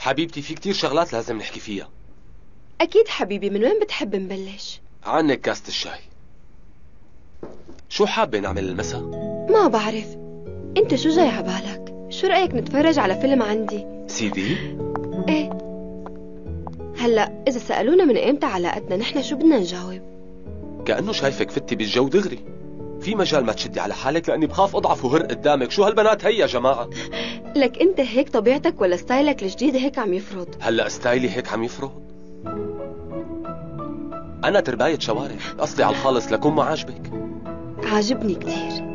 حبيبتي في كتير شغلات لازم نحكي فيها. أكيد حبيبي، من وين بتحب نبلش؟ عنك كاسة الشاي. شو حابة نعمل المساء؟ ما بعرف، أنت شو جاي عبالك؟ شو رأيك نتفرج على فيلم عندي؟ سي دي؟ إيه. هلأ إذا سألونا من إمتى علاقتنا نحن شو بدنا نجاوب؟ كأنه شايفك فتي بالجو دغري. في مجال ما تشدي على حالك لأني بخاف أضعف وهر قدامك. شو هالبنات هي يا جماعة؟ لك أنت هيك طبيعتك ولا ستايلك الجديد هيك عم يفرض؟ هلأ ستايلي هيك عم يفرض؟ أنا ترباية شوارع، قصدي على الخالص لكون ما عاجبك. عاجبني كتير.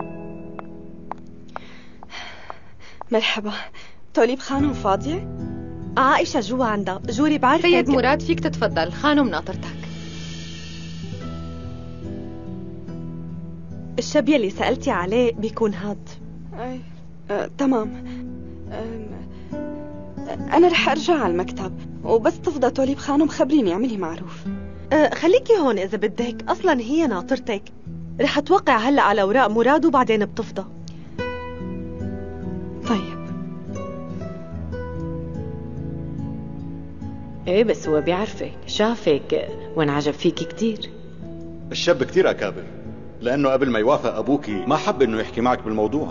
مرحبا، طالب خانم فاضية؟ عائشة جوا عندها، جوري بعرفك. سيد مراد فيك تتفضل، خانم ناطرتك. الشاب يلي سألتي عليه بيكون هاد. اي تمام. أنا رح أرجع على المكتب، وبس تفضى طالب خانم خبريني، اعملي معروف. خليكي هون إذا بدك، أصلا هي ناطرتك. رح توقع هلأ على أوراق مراد وبعدين بتفضى. طيب. ايه بس هو بيعرفك، شافك وانعجب فيكي كتير. الشاب كتير أكابر، لأنه قبل ما يوافق أبوكي ما حب إنه يحكي معك بالموضوع.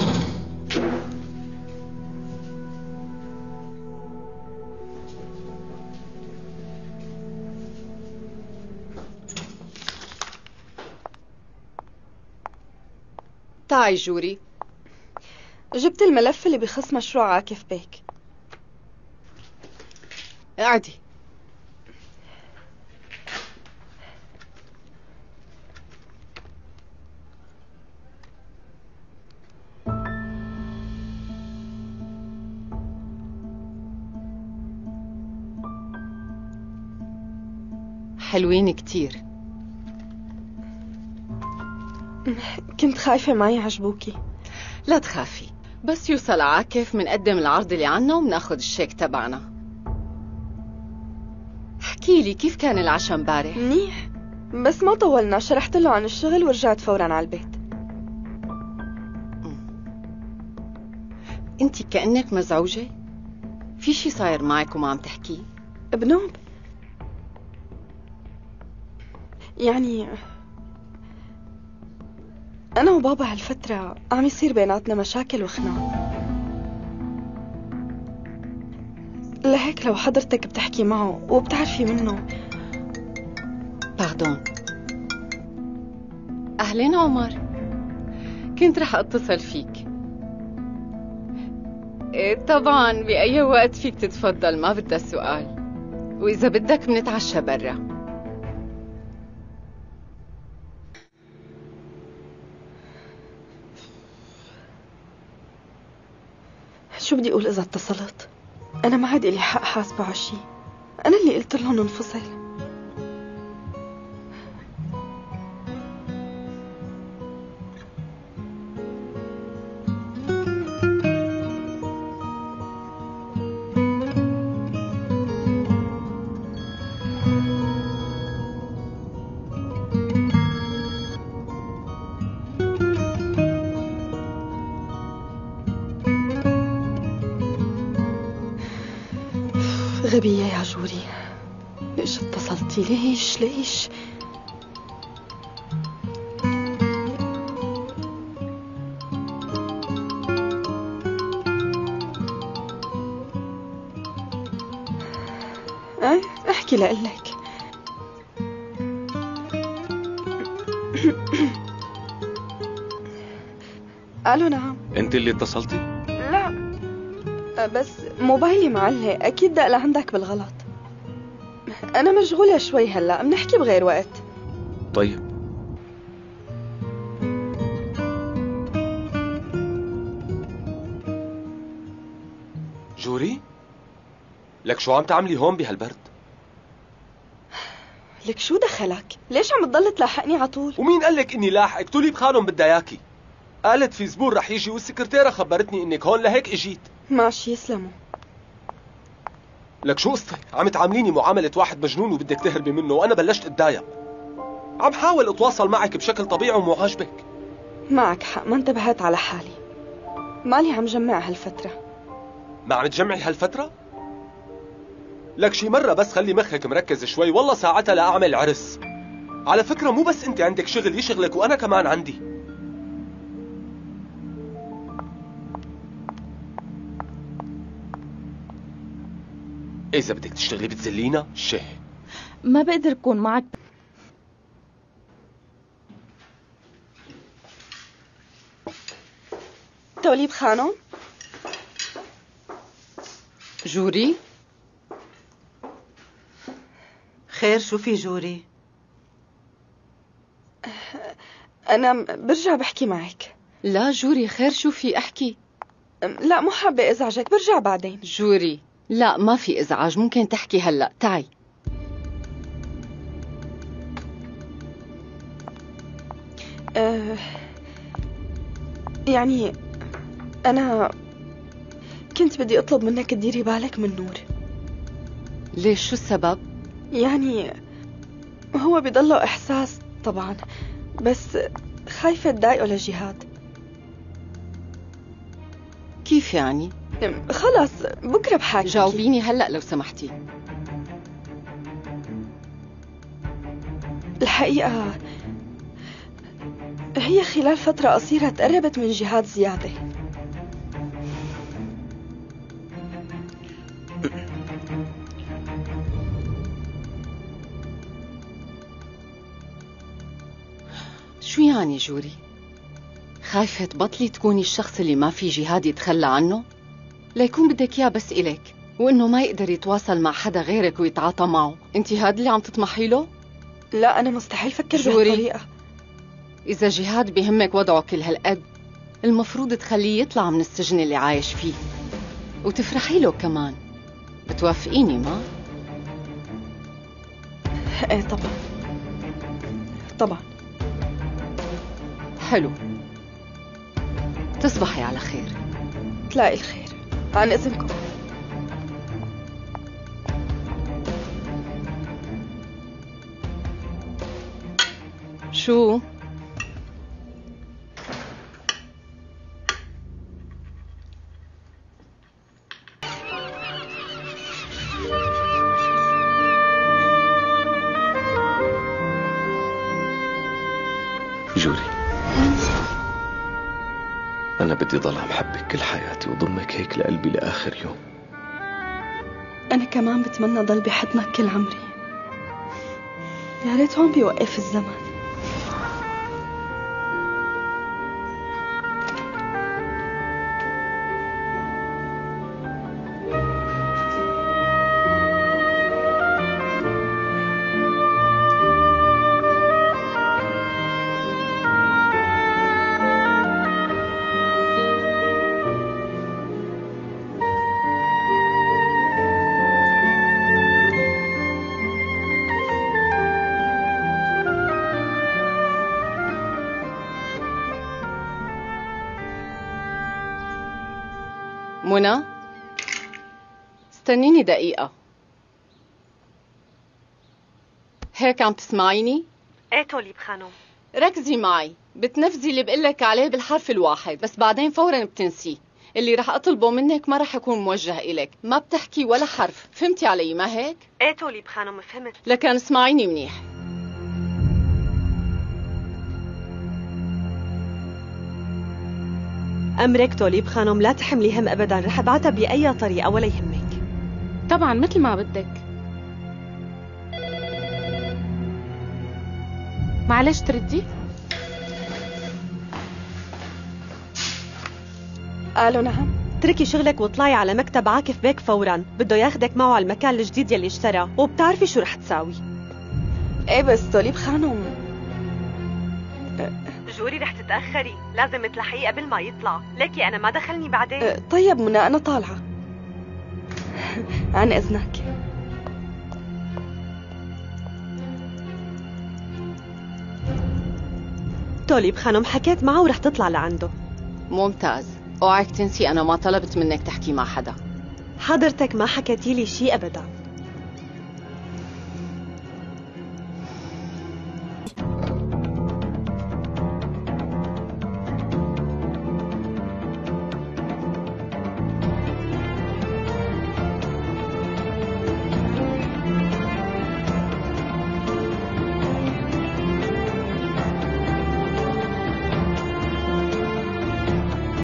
تعي جوري. جبت الملف اللي بخص مشروع عاكف بيك. اقعدي. حلوين كتير. كنت خايفة ما يعجبوكي. لا تخافي، بس يوصل عاكف منقدم العرض اللي عنا ومناخد الشيك تبعنا. احكي لي كيف كان العشاء امبارح؟ منيح، بس ما طولنا، شرحت له عن الشغل ورجعت فورا على البيت. انتي كأنك مزعوجة؟ في شي صاير معك وما عم تحكي؟ بنوب، يعني أنا وبابا هالفترة عم يصير بيناتنا مشاكل وخناق، لهيك لو حضرتك بتحكي معه وبتعرفي منه. باردون. أهلين عمر، كنت رح أتصل فيك. إيه طبعا بأي وقت فيك تتفضل، ما بدها سؤال، وإذا بدك منتعشى برا. شو بدي أقول إذا اتصلت؟ أنا ما عاد إلي حق حاسبه على شي، أنا اللي قلت لهم ننفصل. غبية يا جوري، ليش اتصلتي؟ ليش؟ احكي لقلك. الو نعم. انت اللي اتصلتي؟ لا، بس موبايلي معلق، اكيد دق لعندك بالغلط. انا مشغولة شوي هلا، بنحكي بغير وقت. طيب. جوري، لك شو عم تعملي هون بهالبرد؟ لك شو دخلك؟ ليش عم تضل تلاحقني عطول؟ ومين قال لك اني لاحقك؟ طولي بخانم بدها اياكي. قالت في زبون رح يجي والسكرتيرة خبرتني انك هون لهيك اجيت. ماشي يسلموا. لك شو قصتك؟ عم تعامليني معاملة واحد مجنون وبدك تهربي منه، وانا بلشت اتضايق. عم حاول اتواصل معك بشكل طبيعي ومو عاجبك. معك حق، ما انتبهت على حالي. مالي عم جمع هالفترة. ما عم تجمعي هالفترة؟ لك شي مرة بس خلي مخك مركز شوي، والله ساعتها لأعمل عرس. على فكرة مو بس انت عندك شغل يشغلك، وانا كمان عندي. اذا بدك تشتغلي بتذلينا شه. ما بقدر أكون معك. توليب خانم. جوري؟ خير شو في جوري؟ أنا برجع بحكي معك. لا جوري، خير شو في؟ احكي. لا مو حابة أزعجك، برجع بعدين. جوري لا، ما في ازعاج، ممكن تحكي هلا. تعي. يعني أنا كنت بدي أطلب منك تديري بالك من نور. ليش؟ شو السبب؟ يعني هو بيضله إحساس طبعا، بس خايفة تضايقه لجهاد. كيف يعني؟ خلص بكرة بحاكي. جاوبيني هلا لو سمحتي. الحقيقة هي خلال فترة قصيرة تقربت من جهاد زيادة. شو يعني جوري؟ خايفة تبطلي تكوني الشخص اللي ما في جهاد يتخلى عنه؟ ليكون بدك اياه بس إلك، وإنه ما يقدر يتواصل مع حدا غيرك ويتعاطى معه. انت هاد اللي عم تطمحي له؟ لا أنا مستحيل فكر جوري، بهالطريقة. إذا جهاد بهمك وضعه كل هالقد، المفروض تخليه يطلع من السجن اللي عايش فيه وتفرحي له كمان. بتوافقيني ما؟ ايه طبعا طبعا. حلو، تصبحي على خير. تلاقي الخير. عن إذنكم. شو؟ جوري، أنا بدي ضل عم حبك كل حياتي وضمك هيك لقلبي لآخر يوم. أنا كمان بتمنى ضل بحضنك كل عمري. يا ريت هون بيوقف الزمن. منى، استنيني دقيقة. هيك عم تسمعيني؟ ايه توليب خانم. ركزي معي، بتنفذي اللي بقلك عليه بالحرف الواحد، بس بعدين فورا بتنسيه. اللي رح أطلبه منك ما رح يكون موجه إلك، ما بتحكي ولا حرف. فهمتي علي ما هيك؟ ايه توليب خانم فهمت. لكن اسمعيني منيح. أمرك توليب خانم، لا تحملي هم أبدا، رح أبعتها بأي طريقة ولا يهمك. طبعا مثل ما بدك. معلش تردي؟ قالوا نعم. اتركي شغلك واطلعي على مكتب عاكف بيك فورا، بده ياخدك معه على المكان الجديد يلي اشترى، وبتعرفي شو رح تساوي. ايه بس توليب خانم. جوري رح تتأخري، لازم تلحقيه قبل ما يطلع، ليكي أنا ما دخلني بعدين. طيب منى أنا طالعة. عن إذنك. توليب خانم حكيت معه ورح تطلع لعنده. ممتاز، اوعك تنسي أنا ما طلبت منك تحكي مع حدا. حضرتك ما حكيتي لي شيء أبدا.